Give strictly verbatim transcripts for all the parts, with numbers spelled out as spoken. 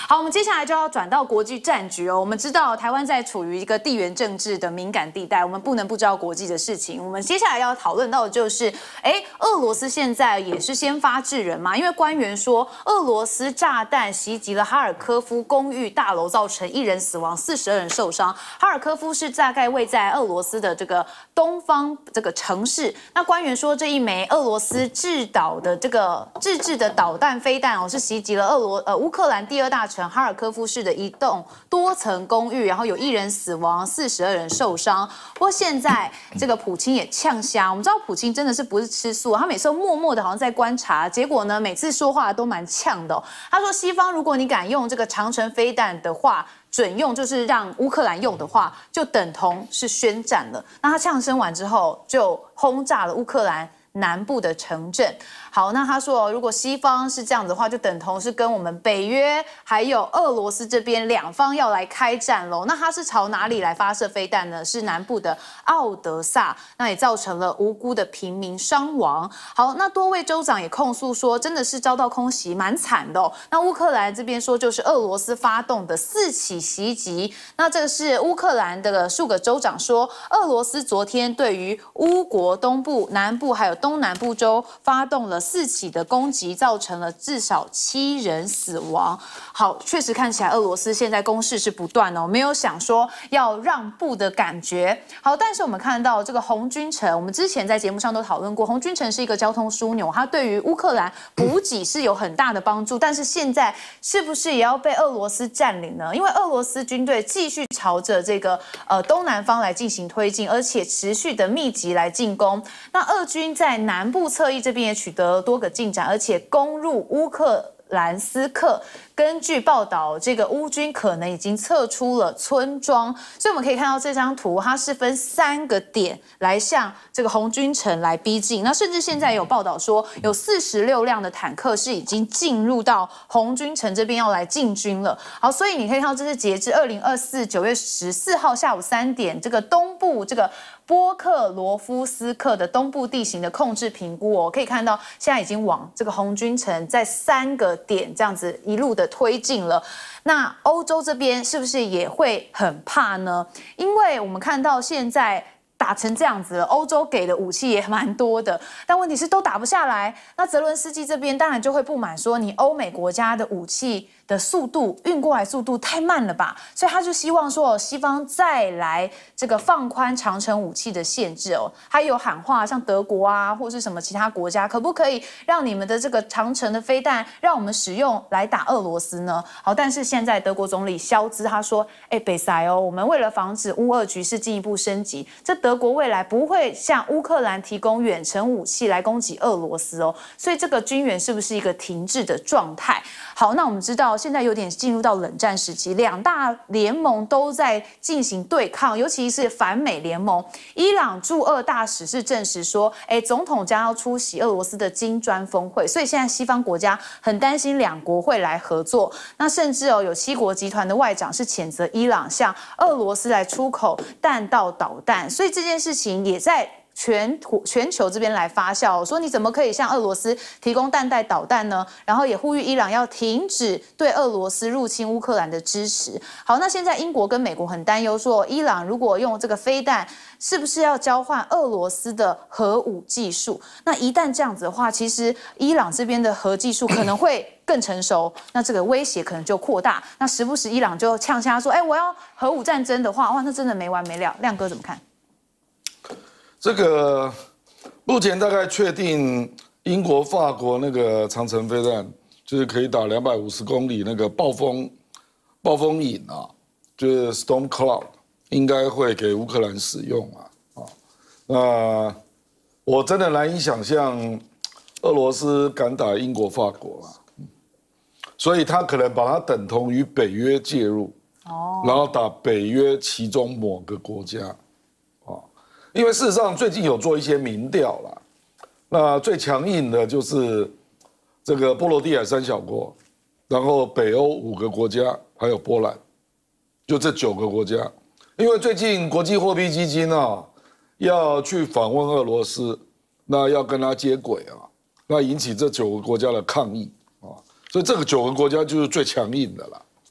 好，我们接下来就要转到国际战局哦。我们知道台湾在处于一个地缘政治的敏感地带，我们不能不知道国际的事情。我们接下来要讨论到的就是，哎，俄罗斯现在也是先发制人嘛？因为官员说，俄罗斯炸弹袭击了哈尔科夫公寓大楼，造成一人死亡，四十二人受伤。哈尔科夫是大概位在俄罗斯的这个东方这个城市。那官员说，这一枚俄罗斯制导的这个自制的导弹飞弹哦，是袭击了俄罗呃乌克兰第二大城哈尔科夫市的一栋多层公寓，然后有一人死亡，四十二人受伤。不过现在这个普京也呛瞎，我们知道普京真的是不是吃素，他每次都默默的好像在观察，结果呢每次说话都蛮呛的、哦。他说，西方如果你敢用这个长城飞弹的话，准用就是让乌克兰用的话，就等同是宣战了。那他呛声完之后，就轰炸了乌克兰南部的城镇。好，那他说，如果西方是这样子的话，就等同是跟我们北约还有俄罗斯这边两方要来开战喽。那他是朝哪里来发射飞弹呢？是南部的奥德萨，那也造成了无辜的平民伤亡。好，那多位州长也控诉说，真的是遭到空袭，蛮惨的哦。那乌克兰这边说，就是俄罗斯发动的四起袭击。那这个是乌克兰的数个州长说，俄罗斯昨天对于乌国东部、南部还有东南部州发动了四起的攻击，造成了至少七人死亡。好，确实看起来俄罗斯现在攻势是不断哦，没有想说要让步的感觉。好，但是我们看到这个红军城，我们之前在节目上都讨论过，红军城是一个交通枢纽，它对于乌克兰补给是有很大的帮助。但是现在是不是也要被俄罗斯占领呢？因为俄罗斯军队继续朝着这个呃东南方来进行推进，而且持续的密集来进攻。那俄军在南部侧翼这边也取得了多个进展，而且攻入乌克兰斯克。根据报道，这个乌军可能已经撤出了村庄，所以我们可以看到这张图，它是分三个点来向这个红军城来逼近。那甚至现在有报道说，有四十六辆的坦克是已经进入到红军城这边要来进军了。好，所以你可以看到，这是截至二零二四九月十四号下午三点，这个东部这个波克罗夫斯克的东部地形的控制评估哦，可以看到现在已经往这个红军城在三个点这样子一路的推进了。那欧洲这边是不是也会很怕呢？因为我们看到现在打成这样子了，欧洲给的武器也蛮多的，但问题是都打不下来。那泽伦斯基这边当然就会不满，说你欧美国家的武器的速度运过来速度太慢了吧，所以他就希望说西方再来这个放宽长程武器的限制哦。他有喊话，像德国啊或是什么其他国家，可不可以让你们的这个长程的飞弹让我们使用来打俄罗斯呢？好，但是现在德国总理肖兹他说，哎，北塞哦，我们为了防止乌俄局势进一步升级，这德国未来不会向乌克兰提供远程武器来攻击俄罗斯哦，所以这个军援是不是一个停滞的状态？好，那我们知道现在有点进入到冷战时期，两大联盟都在进行对抗，尤其是反美联盟。伊朗驻俄大使是证实说，哎，总统将要出席俄罗斯的金砖峰会，所以现在西方国家很担心两国会来合作。那甚至哦，有七国集团的外长是谴责伊朗向俄罗斯来出口弹道导弹，所以这件事情也在全全球这边来发酵，说你怎么可以向俄罗斯提供弹带导弹呢？然后也呼吁伊朗要停止对俄罗斯入侵乌克兰的支持。好，那现在英国跟美国很担忧说，伊朗如果用这个飞弹，是不是要交换俄罗斯的核武技术？那一旦这样子的话，其实伊朗这边的核技术可能会更成熟，那这个威胁可能就扩大。那时不时伊朗就呛瞎说，哎，我要核武战争的话，哇，那真的没完没了。亮哥怎么看？ 这个目前大概确定，英国、法国那个长程飞弹就是可以打两百五十公里那个暴风暴风影啊，就是 Storm Cloud， 应该会给乌克兰使用啊啊。那我真的难以想象俄罗斯敢打英国、法国啊，所以他可能把它等同于北约介入，哦，然后打北约其中某个国家。因为事实上最近有做一些民调啦，那最强硬的就是这个波罗的海三小国，然后北欧五个国家，还有波兰，就这九个国家。因为最近国际货币基金啊要去访问俄罗斯，那要跟他接轨啊，那引起这九个国家的抗议啊，所以这个九个国家就是最强硬的啦。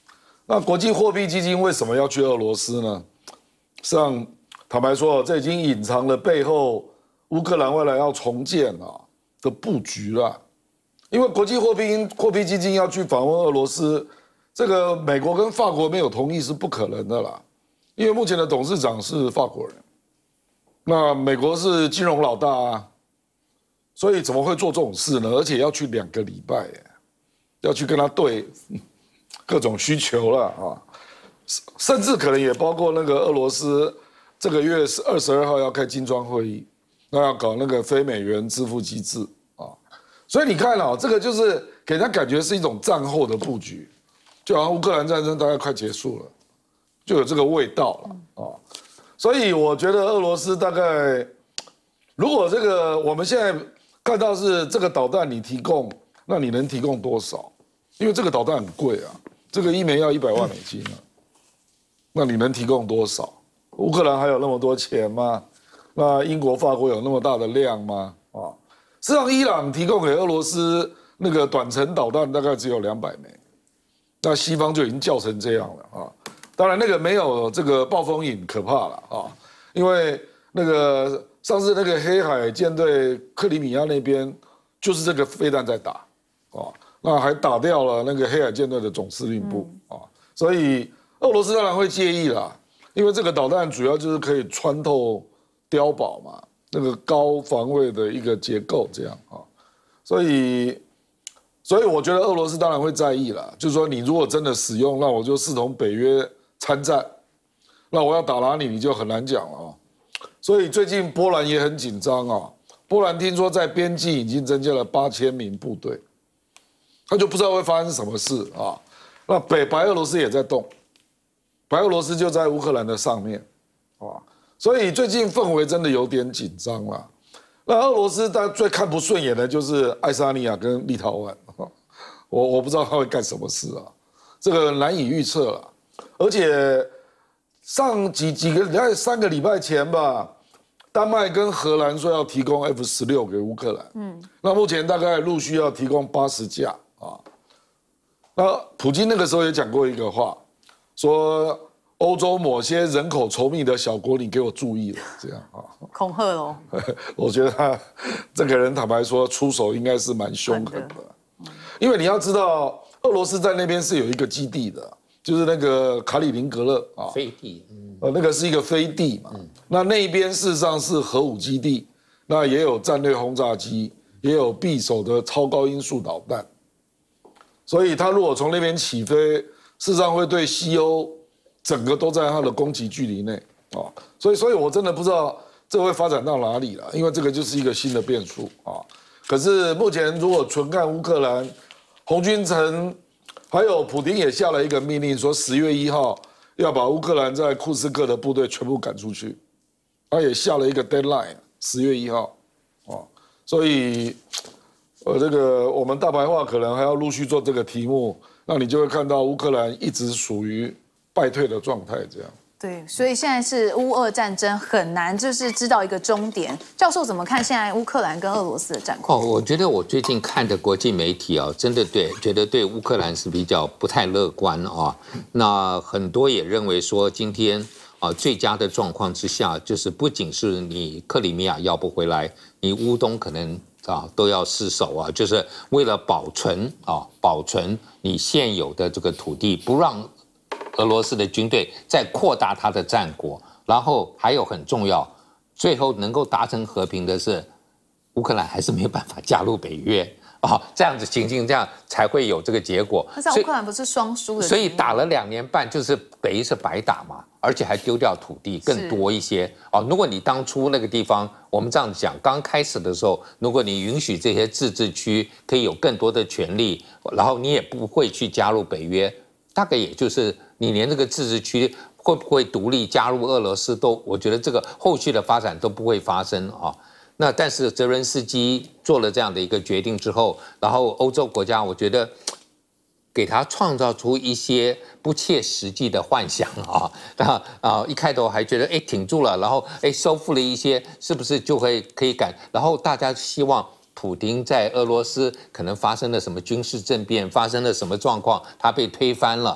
那国际货币基金为什么要去俄罗斯呢？实际上，坦白说，这已经隐藏了背后乌克兰未来要重建啊的布局了。因为国际货币货币基金要去访问俄罗斯，这个美国跟法国没有同意是不可能的啦。因为目前的董事长是法国人，那美国是金融老大啊，所以怎么会做这种事呢？而且要去两个礼拜，要去跟他对各种需求了啊，甚至可能也包括那个俄罗斯这个月是二十二号要开金砖会议，那要搞那个非美元支付机制啊，所以你看啊，这个就是给人家感觉是一种战后的布局，就好像乌克兰战争大概快结束了。就有这个味道了啊，所以我觉得俄罗斯大概，如果这个我们现在看到是这个导弹你提供，那你能提供多少？因为这个导弹很贵啊，这个一枚要一百万美金啊，那你能提供多少？乌克兰还有那么多钱吗？那英国、法国有那么大的量吗？啊，事实上，伊朗提供给俄罗斯那个短程导弹大概只有两百枚，那西方就已经叫成这样了啊。当然，那个没有这个暴风影可怕了啊，因为那个上次那个黑海舰队克里米亚那边就是这个飞弹在打啊，那还打掉了那个黑海舰队的总司令部啊，所以俄罗斯当然会介意啦，因为这个导弹主要就是可以穿透碉堡嘛，那个高防卫的一个结构这样啊，所以。所以我觉得俄罗斯当然会在意啦，就是说你如果真的使用，那我就视同北约参战，那我要打哪里你就很难讲了啊。所以最近波兰也很紧张啊，波兰听说在边境已经增加了八千名部队，他就不知道会发生什么事啊。那北白俄罗斯也在动，白俄罗斯就在乌克兰的上面，啊，所以最近氛围真的有点紧张啦。那俄罗斯他最看不顺眼的就是爱沙尼亚跟立陶宛。我我不知道他会干什么事啊，这个难以预测了。而且上几几个大概三个礼拜前吧，丹麦跟荷兰说要提供 F 十六给乌克兰，嗯，那目前大概陆续要提供八十架啊。那普京那个时候也讲过一个话，说欧洲某些人口稠密的小国，你给我注意了，这样啊， 恐吓喽。 我觉得他这个人坦白说出手应该是蛮凶狠的。因为你要知道，俄罗斯在那边是有一个基地的，就是那个卡里宁格勒啊， 飞地，嗯， 呃，那个是一个飞地嘛。嗯、那那边事实上是核武基地，那也有战略轰炸机，也有匕首的超高音速导弹。所以他如果从那边起飞，事实上会对西欧整个都在他的攻击距离内啊。所以，所以我真的不知道这会发展到哪里了，因为这个就是一个新的变数啊。可是目前如果纯看乌克兰，红军城还有普丁也下了一个命令，说十月一号要把乌克兰在库斯克的部队全部赶出去，他也下了一个 deadline， 十月一号，啊，所以，呃，这个我们大白话可能还要陆续做这个题目，那你就会看到乌克兰一直属于败退的状态，这样。 对，所以现在是乌俄战争很难，就是知道一个终点。教授怎么看现在乌克兰跟俄罗斯的战况？ 哦，我觉得我最近看的国际媒体啊，真的对，觉得对乌克兰是比较不太乐观啊。那很多也认为说，今天啊最佳的状况之下，就是不仅是你克里米亚要不回来，你乌东可能啊都要失守啊，就是为了保存啊保存你现有的这个土地，不让俄罗斯的军队再扩大它的战果，然后还有很重要，最后能够达成和平的是，乌克兰还是没有办法加入北约啊、哦，这样子情形这样才会有这个结果。 但是乌克兰不是双输的， 所以打了两年半，就是等于是白打嘛，而且还丢掉土地更多一些哦。如果你当初那个地方，我们这样讲，刚开始的时候，如果你允许这些自治区可以有更多的权利，然后你也不会去加入北约，大概也就是。你连这个自治区会不会独立加入俄罗斯都，我觉得这个后续的发展都不会发生啊。那但是泽伦斯基做了这样的一个决定之后，然后欧洲国家，我觉得给他创造出一些不切实际的幻想啊。那啊，一开头还觉得哎挺住了，然后哎收复了一些，是不是就会可以赶？然后大家希望普丁在俄罗斯可能发生了什么军事政变，发生了什么状况，他被推翻了。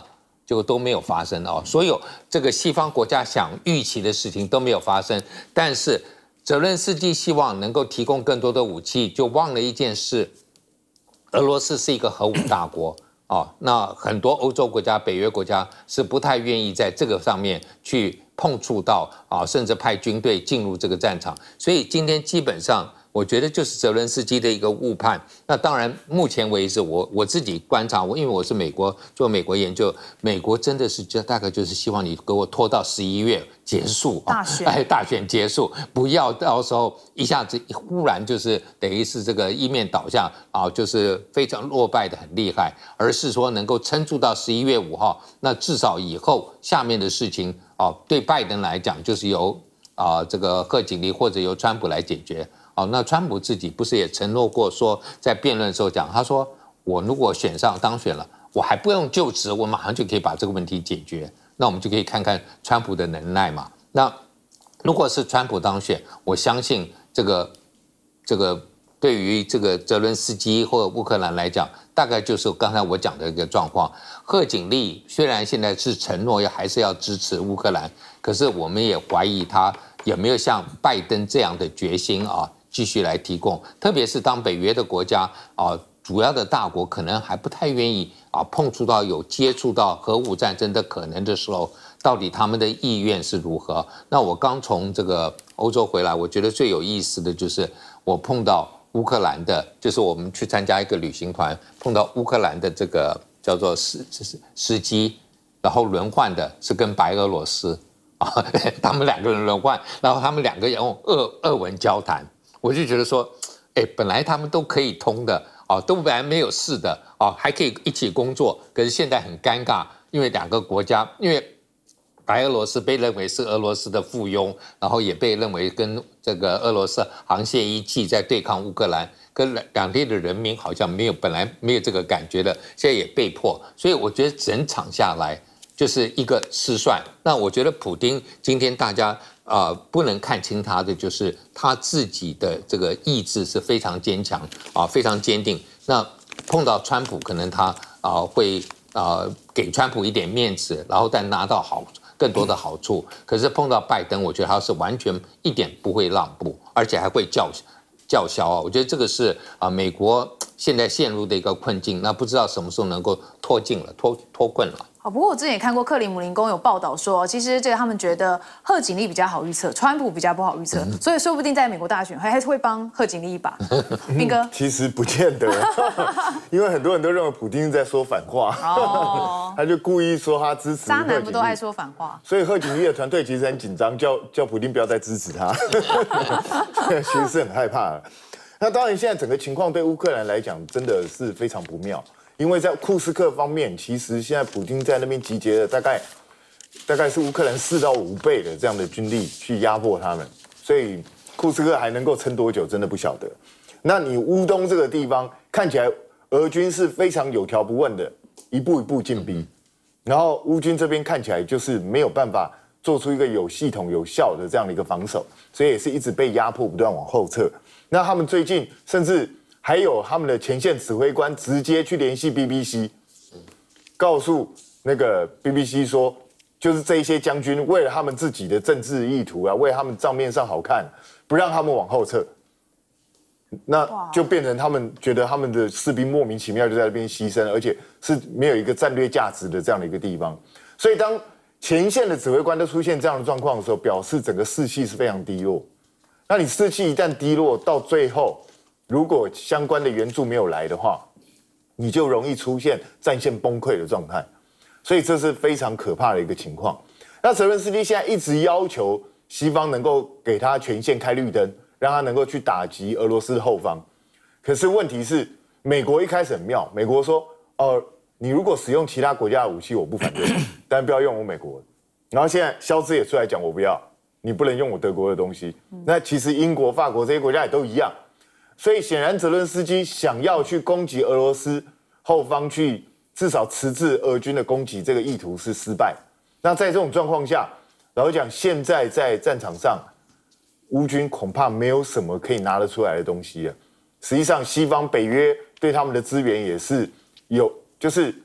结果都没有发生哦。所有这个西方国家想预期的事情都没有发生，但是泽伦斯基希望能够提供更多的武器，就忘了一件事：俄罗斯是一个核武大国。哦，那很多欧洲国家、北约国家是不太愿意在这个上面去碰触到啊，甚至派军队进入这个战场。所以今天基本上，我觉得就是泽伦斯基的一个误判。那当然，目前为止，我我自己观察，我因为我是美国做美国研究，美国真的是就大概就是希望你给我拖到十一月结束， 大选， 哎，大选结束，不要到时候一下子忽然就是等于是这个一面倒下啊，就是非常落败的很厉害，而是说能够撑住到十一月五号，那至少以后下面的事情啊，对拜登来讲就是由啊这个贺锦丽或者由川普来解决。哦，那川普自己不是也承诺过说，在辩论的时候讲，他说我如果选上当选了，我还不用就职，我马上就可以把这个问题解决。那我们就可以看看川普的能耐嘛。那如果是川普当选，我相信这个这个对于这个泽伦斯基或者乌克兰来讲，大概就是刚才我讲的一个状况。贺锦丽虽然现在是承诺要还是要支持乌克兰，可是我们也怀疑他有没有像拜登这样的决心啊。继续来提供，特别是当北约的国家啊，主要的大国可能还不太愿意啊碰触到有接触到核武战争的可能的时候，到底他们的意愿是如何？那我刚从这个欧洲回来，我觉得最有意思的就是我碰到乌克兰的，就是我们去参加一个旅行团，碰到乌克兰的这个叫做司司机，然后轮换的是跟白俄罗斯啊，他们两个人轮换，然后他们两个人用俄俄文交谈。我就觉得说，哎，本来他们都可以通的哦，都本来没有事的哦，还可以一起工作。可是现在很尴尬，因为两个国家，因为白俄罗斯被认为是俄罗斯的附庸，然后也被认为跟这个俄罗斯沆瀣一气在对抗乌克兰，跟两地的人民好像没有本来没有这个感觉的，现在也被迫。所以我觉得整场下来就是一个失算。那我觉得普丁今天大家。啊、呃，不能看清他的就是他自己的这个意志是非常坚强啊，非常坚定。那碰到川普，可能他啊、呃、会啊、呃、给川普一点面子，然后再拿到好更多的好处。可是碰到拜登，我觉得他是完全一点不会让步，而且还会叫叫嚣啊。我觉得这个是啊、呃、美国现在陷入的一个困境，那不知道什么时候能够脱境了，脱脱困了。 好，不过我之前也看过克里姆林宫有报道说，其实这个他们觉得贺锦丽比较好预测，川普比较不好预测，嗯、所以说不定在美国大选还还是会帮贺锦丽一把。斌哥， 其实不见得，因为很多人都认为普丁是在说反话，哦、他就故意说他支持。 渣男不都爱说反话？ 所以贺锦丽的团队其实很紧张，叫叫普丁不要再支持他，其实是很害怕的。那当然，现在整个情况对乌克兰来讲真的是非常不妙。因为在库斯克方面，其实现在普丁在那边集结了大概大概是乌克兰四到五倍的这样的军力去压迫他们，所以库斯克还能够撑多久，真的不晓得。那你乌东这个地方看起来俄军是非常有条不紊的，一步一步进逼，然后乌军这边看起来就是没有办法做出一个有系统、有效的这样的一个防守，所以也是一直被压迫，不断往后撤。那他们最近甚至。还有他们的前线指挥官直接去联系 B B C， 告诉那个 B B C 说，就是这一些将军为了他们自己的政治意图啊，为了他们账面上好看，不让他们往后撤，那就变成他们觉得他们的士兵莫名其妙就在那边牺牲，而且是没有一个战略价值的这样的一个地方。所以当前线的指挥官都出现这样的状况的时候，表示整个士气是非常低落。那你士气一旦低落，到最后。如果相关的援助没有来的话，你就容易出现战线崩溃的状态，所以这是非常可怕的一个情况。那泽伦斯基现在一直要求西方能够给他全线开绿灯，让他能够去打击俄罗斯的后方。可是问题是，美国一开始很妙，美国说：“哦、呃，你如果使用其他国家的武器，我不反对，但不要用我美国的。”然后现在肖兹也出来讲：“我不要，你不能用我德国的东西。”那其实英国、法国这些国家也都一样。所以显然，泽伦斯基想要去攻击俄罗斯后方，去至少迟滞俄军的攻击，这个意图是失败。那在这种状况下，老实讲，现在在战场上，乌军恐怕没有什么可以拿得出来的东西了。实际上，西方北约对他们的资源也是有，就是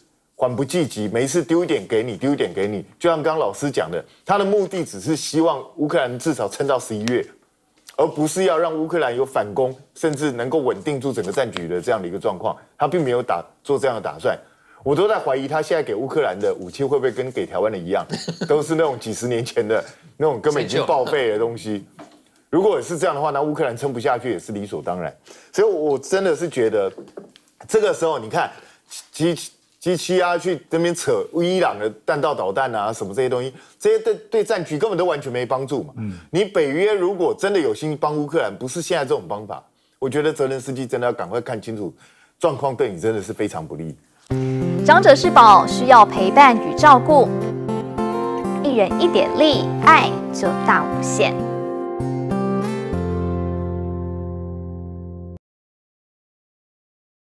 缓不济急，每一次丢一点给你，丢一点给你。就像刚刚老师讲的，他的目的只是希望乌克兰至少撑到十一月，而不是要让乌克兰有反攻，甚至能够稳定住整个战局的这样的一个状况。他并没有打做这样的打算。我都在怀疑他现在给乌克兰的武器会不会跟给台湾的一样，都是那种几十年前的那种根本已经报废的东西。如果是这样的话，那乌克兰撑不下去也是理所当然。所以，我真的是觉得，这个时候你看，机机器啊去那边扯伊朗的弹道导弹啊，什么这些东西，这些对对战局根本都完全没帮助嘛。嗯，你北约如果真的有心帮乌克兰，不是现在这种方法，我觉得泽连斯基真的要赶快看清楚，状况对你真的是非常不利。 长者是宝，需要陪伴与照顾，一人一点力，爱就大无限。